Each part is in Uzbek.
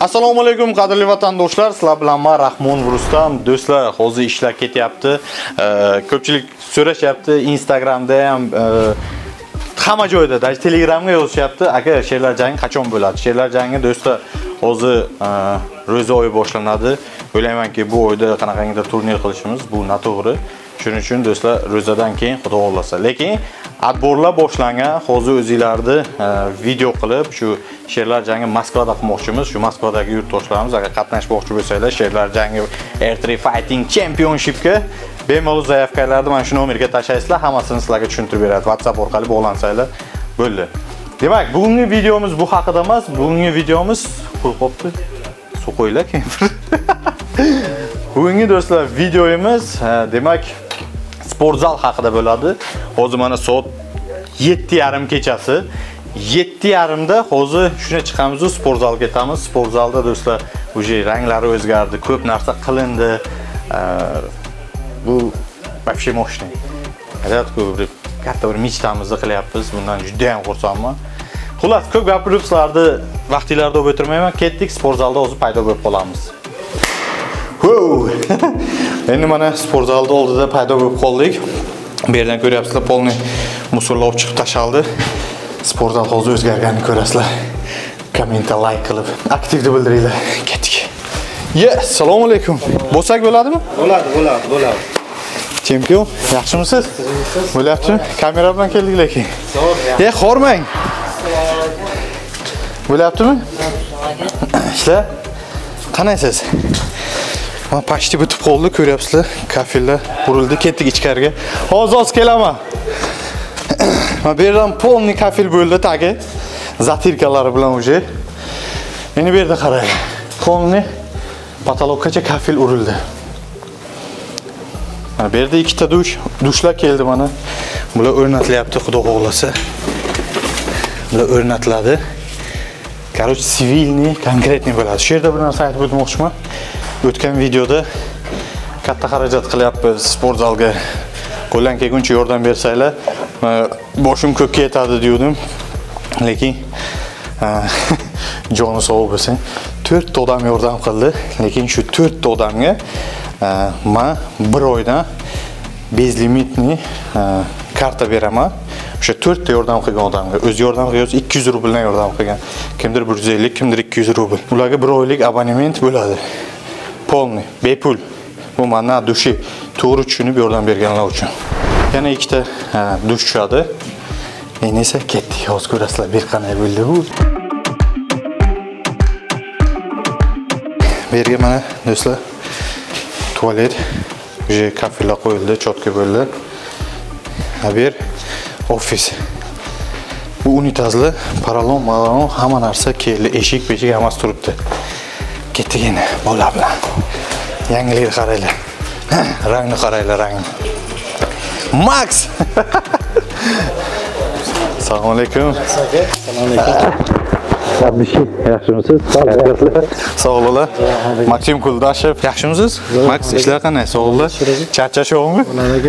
Assalomu alaykum qadrli vatandoshlar, sizlar bilan men Rahmon Rustam. Do'stlar, hozir ishlar ketyapti. Ko'pchilik so'rashyapti, Instagramda ham hamma joyda, Telegramga yozishyapti. Aka, she'rlar jangi qachon bo'ladi? She'rlar jangi do'stlar, hozir ro'za oyi boshlanadi. O'ylaymanki, bu oyda qanaqangidir turnir qilishimiz bu noto'g'ri. Shuning uchun do'stlar, ro'zadan keyin xudo xolasa. Lekin adborlar boshlangan, hozir o'zingizlarni video qilib, shu she'rlar jangi Moskvada qilmoqchimiz. Shu Moskvadagi yurtdoshlarimiz agar qatnashmoqchi bo'lsanglar, she'rlar jangi R3 Fighting Championshipga bemalol zaявkalarni mana shu nomerga tashlaysizlar, hammasini sizlarga tushuntirib beradi. WhatsApp orqali bog'lansanglar bo'ldi. Demak, bugungi videomiz bu haqida emas. Bugungi videomiz qo'yqopti. Suv qo'ylar keyin. Bugungi do'stlar videomiz demak sportzal haqida bo'ladi. Hozir mana soat 7:30 kechasi. 7:30 da hozir shuna chiqamiz, sportzalga ketamiz. Sportzalda do'stlar, uje ranglari o'zgardi, ko'p narsa qilindi. Bu вообще мощный. Katta bir michtamizni qilyapmiz. Bundan juda ham xursandman. Xullas, ko'p gapirib sizlarni vaqtingizda o'tirmayman. Ketdik, sportzalda o'zi paydo bo'lib qolamiz. Endi mana sportzalda oldida paydo bo'lib qoldik. Bu yerdan ko'ryapsizlar, polni musorlar olib chiqib tashaldi. Sportzal hozir o'zgarganini ko'rasizlar. Kommentda like qilib, aktivni bildiringlar. Ketdik. Assalomu alaykum. Bo'lsak bo'ladimi? Bo'ladi. Chempion, yaxshimisiz? Bo'lyapti? Kamera bilan keldik lekin. Xormang. Bo'lyaptimi? Ishlar qanaysiz? Mana pashti bitib qoldi, ko'ryapsizlar. Kafellar burildi, ketdik ichkariga. Hozir kelaman. Mana bu yerdan polni kafel bo'ldi tagi. Zatirkalari bilan uje. Endi bu yerda qarang. Polni patologgacha kafel urildi. Mana bu yerda ikkita dushlar keldi mana. Bular o'rnatilyapti, xudo xohlasa. Bular o'rnatiladi. Короче, sivilniy, konkretniy bo'ladi. Shu yerda bir narsa aytib o'tmoqchiman. O'tgan videoda katta xarajat qilyapmiz sportzalga. Qo'ldan kelguncha yordam bersanglar, boshim ko'kka yetadi degandim. Lekin joni sog' bo'lsin. 4 ta odam yordam qildi, lekin shu 4 ta odamga men bir oydan bezlimitni karta beraman. O'sha 4 ta yordam qilgan odamga, o'zi yordam qilsa 200 rubldan yordam qilgan. Kimdir 150, kimdir 200 rubl. Ularga bir oylik abonement bo'ladi. Polni, bepul. Bu mana dushi to'g'ri tushunib yordam berganlar uchun. Yana ikkita dush tushadi. Endi esa ketdik. Hozir ko'rasizlar bir qanday bo'ldi bu. Bu yerga mana do'stlar tualet, uje kafelar qo'yildi, chotka bo'ldi. Bu yer ofis. Bu unitazlar, paralon, hamma narsa keldi, eshik hammasi turibdi. Ketdik endi bola bilan. Yangilikni qaranglar. Rangni qaranglar, rangni. Max! Assalomu alaykum. Assalomu alaykum. Yaxshimisiz? Sog' bo'linglar. Maksim Kuldashev. Yaxshimisiz? Max, ishlar qanday? Sog' bo'linglar. Charchashyapsizmi?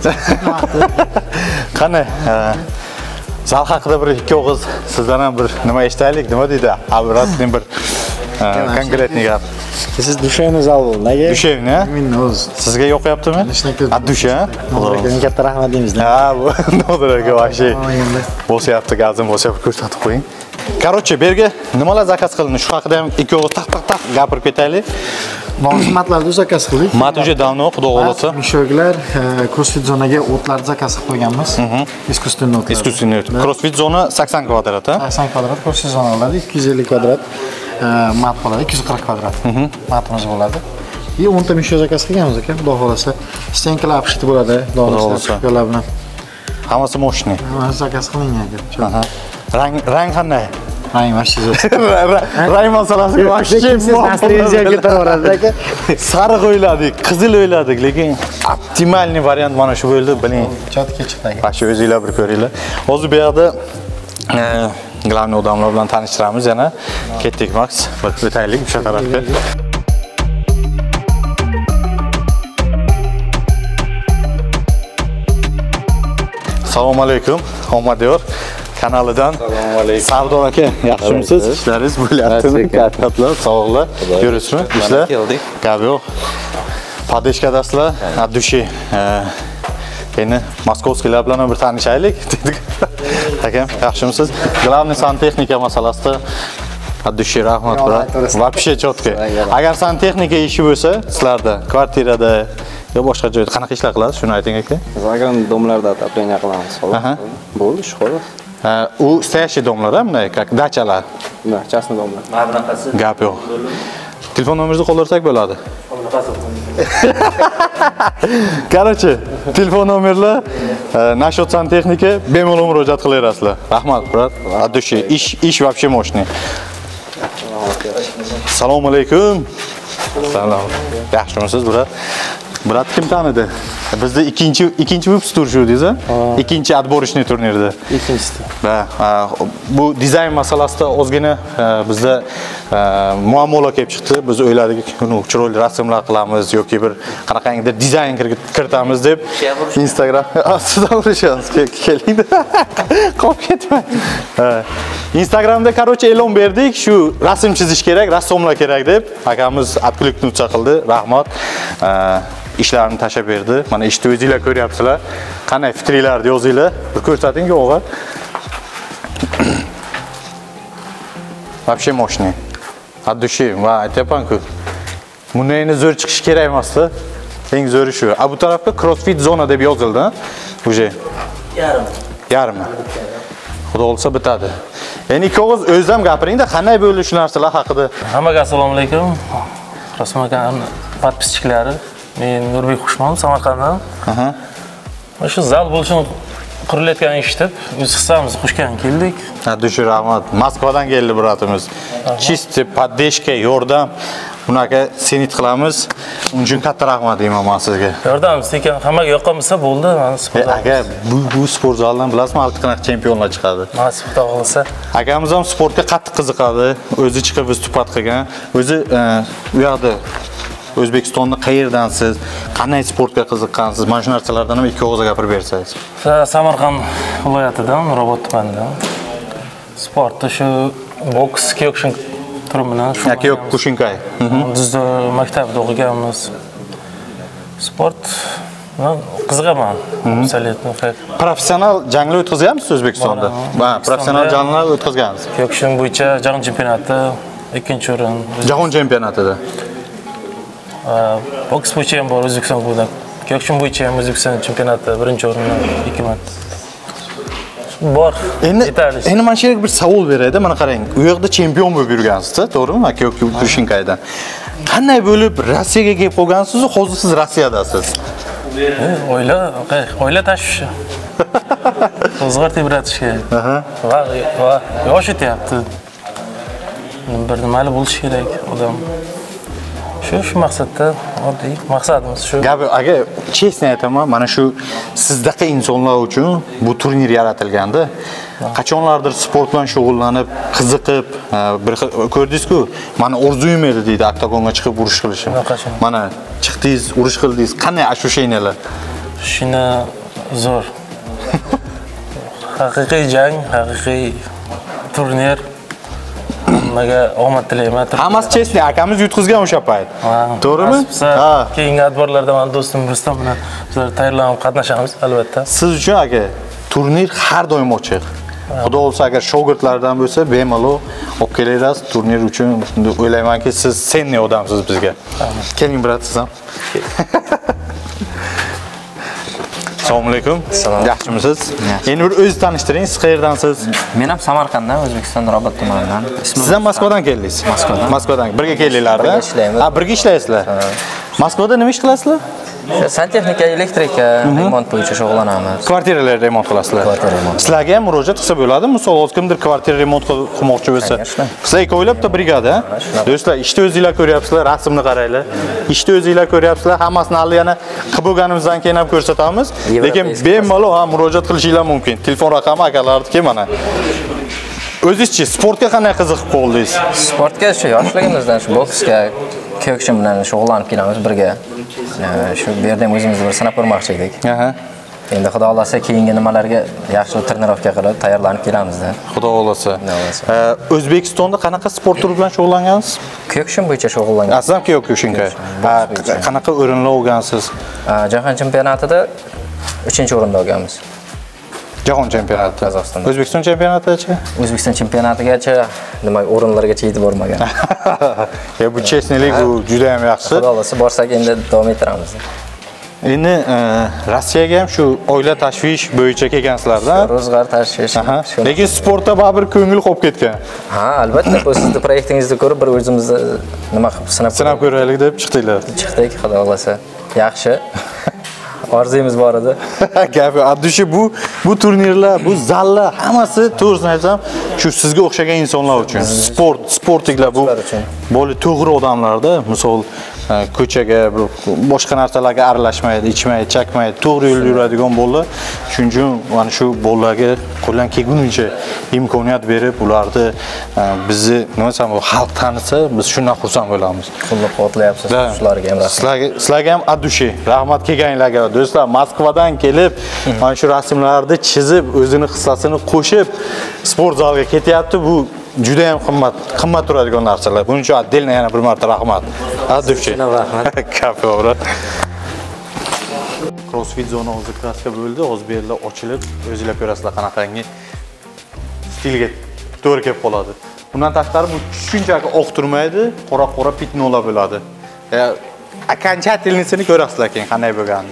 Qanday? Zal haqida bir ikki og'iz sizdan ham bir nima eshitaylik, nima deydi? Обратный bir konkretniy gap. Siz dushayni zal bo'ldi. Nega? Dushayni? Sizga yoqyaptimi? Dusha? Katta rahmat deymiz. Bu nodirga vashi. Bo'syapti, gazim bo'syapti, ko'rsatib qo'ying. Короче, bu yerga nimalar zakaz qilindi? Shu haqida ham ikki og'iz taq gapirib ketaylik. Xizmatlarni zakaz qildik. Mat uje davno, xudo xolasa. Mushaklar CrossFit zonaga o'tlarni zakaz qilib qo'yganmiz. Искусственный o'tlar. Искусственный o't. CrossFit zona 80 kvadrat, ha? 80 kvadrat, CrossFit zona bo'ladi, 250 kvadrat. Mat bo'ladi, 240 kvadrat. Matimiz bo'ladi. 10 ta mushak zakaz qilganmiz aka, xudo xolasa. Stenkalar apshiti bo'ladi, xudo xolasa. bilan. Hammasi moshni. Hammasi zakaz qilingan aka. Rang qanday? Rang vashsiz. Rang masalasiga Astrenziya ko'tarib aka. Sariq o'yladik, qizil o'yladik, lekin optimalniy variant mana shu bo'ldi, biling. Chotga chiqdi aka. Mana shu o'zingizlar bir ko'ringlar. Hozir bu yerda glavniy odamlar bilan tanishtiramiz yana. Ketdik Max, o'taylik o'sha tarafga. Assalomu alaykum, omad yor. kanalidan. Assalomu alaykum. Savdo aka, yaxshimisiz? Ishlaringiz bo'lyaptimi? Kattlar, sog'lar. Yuribsizmi? Ishlar? Keldik. Gap yo'q. Podeshkadasizlar, от души. Endi moskovskiylar bilan bir tanishaylik dedik. Akam, yaxshimisiz? Главный santexnika masalasida от души rahmat bilan. Вообще четко. Agar santexnika ishi bo'lsa, sizlarda kvartirada yo boshqa joyda qanaqa ishlar qilasiz? Shuni ayting aka. Zagan domlarda отопление qilamiz. Aha. Bo'ldi, ish xolos. U стоящий domlar, bunday, как dachalar. Da, частный domlar. Mana bunaqasi. Gap yo'q. Telefon nomeringizni qoldirsak bo'ladi. Короче, telefon nomerlar, насчет santexnika bemalol murojaat qilaverasizlar. Rahmat, brat. От души. Ish вообще мощный. Assalomu alaykum. Salom. Yaxshimisiz, brat? Brat kim tanidi? Bizda ikkinchi выпуск turishuvdingiz, a? Ikkinchi отборочный turnirda. Ikkinchisi. Bu dizayn masalasida ozgina bizda muammolar kelib chiqdi. Biz o'yladik, chiroyli rasmlar qilamiz yoki bir qanaqangidir dizayn kiritamiz deb Instagram ostida urishamiz. Keling. Qolib ketmang. Instagramda короче e'lon berdik, shu rasm chizish kerak, rassomlar kerak deb. Akamiz откликнуться qildi. Rahmat. İşlerini tashlab berdi. Mana ishni o'zingizlar ko'ryapsizlar. Qanday fikrlarni yozinglar. Bir ko'rsating o'g'il. Вообще мощный. От души. Va aytayapman-ku. Bundan zo'r chiqish kerak emas-da. Eng zo'ri shu. A bu tarafga CrossFit zona deb yozildi, уже. Yarmi. Xudo olsa bitadi. Endi ikki og'iz o'zim gapiring-da, qanday bo'ldi shu narsalar haqida. Hammaga assalomu alaykum. Rasm aka podpischiklari. Men Nurbek Xushmon, Samarqanddan. Shu zal bo'lishini qurilayotganini eshitib, o'z hissamizni qo'shgan keldik. Dushi rahmat. Moskvadan keldi bratimiz. Чисто поддержка, yordam. Bunaqa senit qilamiz. Uning uchun katta rahmat deyman men sizga. Yordam sekin hammaga yoqqan bo'lsa bo'ldi. Mana sport. Aka, bu sport zalidan bilasizmi, qanaqa chempionlar chiqadi. Mana sport qilsa. Akamiz ham sportga qattiq qiziqadi. O'zi chiqib vыступат qilgan. O'zi u yoqda O'zbekistonda qayerdansiz, qanday sportga qiziqqansiz? Mana shu narsalardan ham ikki og'iz gapirib bersangiz. Samarqand viloyatidan, Nurobod tumanidan. Sportda shu boks, kickboxing turi bilan shu. Kickboxing. Bizda maktabda o'qiganmiz. Sport qiziqaman. Professional janglar o'tkazganmisiz O'zbekistonda? Ha, professional janglar o'tkazgansiz. Kickboxing bo'yicha jahon chempionati 2-o'rin. Jahon chempionatida. Boks bo'yicha ham bor O'zbekiston bo'yicha. Kickboxing bo'yicha ham O'zbekiston chempionati 1-o'rinni 2 marta. Bor. Endi men shu bir savol berayda, mana qarang. U yerda chempion bo'lib yurgansiz-da, to'g'rimi? Kickboxingda. Qanday bo'lib Rossiyaga kelib qolgansiz? Hozir siz Rossiyadasiz. Oila tashvishi. Qo'zg'ar tebratish kerak. Va yosh etyapti. Bir nimali bo'lish kerak odam. Shu maqsadda oddiy maqsadimiz shu. Gapi, aka, chestni aytaman, mana shu sizdaqa insonlar uchun bu turnir yaratilganda, qachonlardir sport bilan shug'ullanib, qiziqib, bir ko'rdingiz-ku, mana orzuyim edi deydi oktagonga chiqib urush qilishim. Mana chiqdingiz, urush qildingiz. Qanday ashushalar? Shina zo'r. Haqiqiy jang, haqiqiy turnir. Hammaga omad tilayman. Hammasi chestni, akamiz yutqizgan o'sha payt. To'g'rimi? Keyingi adborlarda men do'stim Rustam bilan bizlar tayyorlanib qatnashamiz albatta. Siz uchun aka, turnir har doim ochiq. Xudo olsa agar shogirdlardan bo'lsa, bemalol olib kelaverasiz. Turnir uchun o'ylaymanki, siz senni odamsiz bizga. Keling, brat, siz ham. Assalomu alaykum. Yaxshimisiz? Endi bir o'zingizni tanishtiring, siz qayerdansiz? Men ham Samarqanddan, O'zbekiston Nurobod tumanidan. Siz ham Moskvadan keldingiz? Moskvadan. Birga keldinglar-da? Birga ishlaymiz. Ha, birga ishlaysizlar. Moskvada nima ish qilasizlar? Santexnika, elektrika, remont bo'yicha shug'ullanamiz. Kvartiralar remont qilasizlar. Kvartira remont. Sizlarga ham murojaat qilsa bo'ladimi? Misol, kimdir kvartira remont qilmoqchi bo'lsa. Sizlar ikkovlab bitta brigada. Do'stlar, ishni o'zingizlar ko'ryapsizlar, rasmni qaranglar. Ishni o'zingizlar ko'ryapsizlar, hammasini hali yana qilib bo'lganimizdan keyin ham ko'rsatamiz. Lekin bemalol ham murojaat qilishinglar mumkin. Telefon raqami akalarniki mana. O'zingizchi sportga qanday qiziqib qoldingiz? Sportga shu yoshligimizdan shu boksga, kickboxing bilan shug'ullanib kelamiz birga. Shu yerda ham o'zimizni bir sinab ko'rmoqchi edik. Endi xudo xolasa keyingi nimalarga yaxshi trenirovka qilib tayyorlanib kelamiz-da. Xudo xolasa. xolasa. O'zbekistonda qanaqa sport turi bilan shug'ullangansiz? Kyokushin bo'yicha shug'ullangan. Aslan Kyokushinga. Qanaqa o'rinlar olgansiz? Jahon chempionatida 3-o'rinda olganmiz. Jahon chempionati Qozog'istonda. O'zbekiston chempionatigacha? O'zbekiston chempionatigacha nima o'rinlargacha yetib bormagan. Ya bu chestnilik bu juda ham yaxshi. Xudo xolasa borsak endi davom ettiramiz. Endi Rossiyaga ham shu oila tashvish bo'yicha kelgansizlar-da. Ro'zg'or tashvish. Lekin sportda baribir ko'ngil qolib ketgan. Ha, albatta, bu sizning proyektingizni ko'rib bir o'zimizni nima qilib Sinab ko'raylik deb chiqdinglar. chiqdik, xudo xolasa. Yaxshi. Orzuyimiz bor edi. Gap addushi bu turnirlar, bu zallar hammasi to'g'risini aytsam, shu sizga o'xshagan insonlar uchun. Sportliklar bu bo'li to'g'ri odamlarda, misol ko'chaga, boshqa narsalarga aralashmaydi, ichmaydi, chakmaydi, to'g'ri yo'lda yuradigan bolalar. Shuning uchun mana shu bolalarga qo'ldan kelguncha imkoniyat berib, ularni bizni nima desam, xalq tanisa, biz shundan xursand bo'lamiz. Qo'llab-quvvatlayapsiz shularga ham rahmat. Sizlarga ham addushi, rahmat kelganinglarga. Do'stlar, Moskvadan kelib, mana shu rasmlarni chizib, o'zini hissasini qo'shib, sport zaliga ketyapti. Bu juda ham qimmat turadigan narsalar. Buning uchun отдельно yana bir marta rahmat. Addushi. Rahmat. Kaforat. CrossFit zona hozir klassika bo'ldi. Hozir bu yerlar ochilib, o'zingizlar ko'rasizlar qanaqangi stilga to'g'ri kelib qoladi. Bundan tashqari bu shunchaki oq turmaydi, qora-qora pitnolar bo'ladi. Окончательностini ko'rasizlar keyin qanday bo'lganini.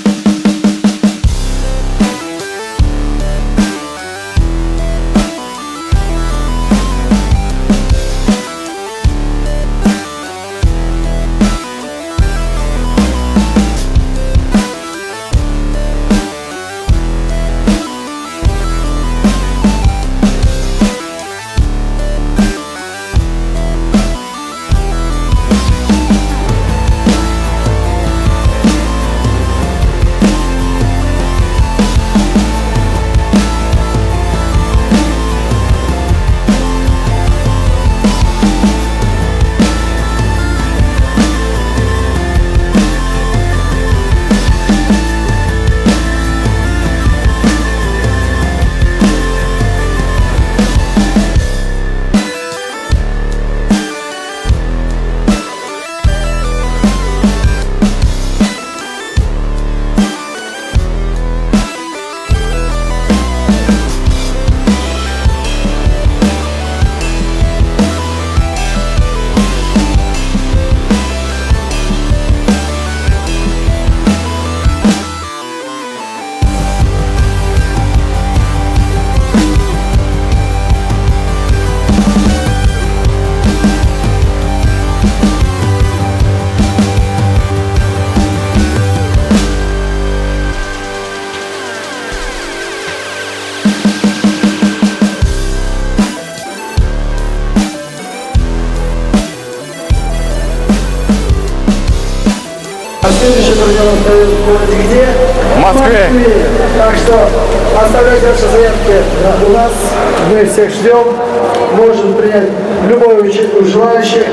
Следующий турнир проходит в городе где? В Москве. Так что оставляйте ваши заявки у нас. Мы всех ждем. Можем принять любой участник желающих.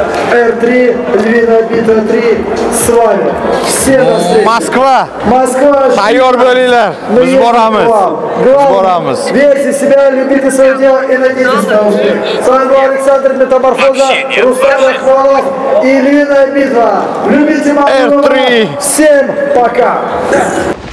R3, Львиная битва 3 с вами. Все до встречи. Moskva. Москва. Tayyor bo'linglar. Biz boramiz. Boramiz. Верьте в себя, любите свое дело и надейтесь на успех. С вами был Александр Метаморфоза, Рустам Ахмалов и Львиная битва. Любите Москву. R3. Всем пока.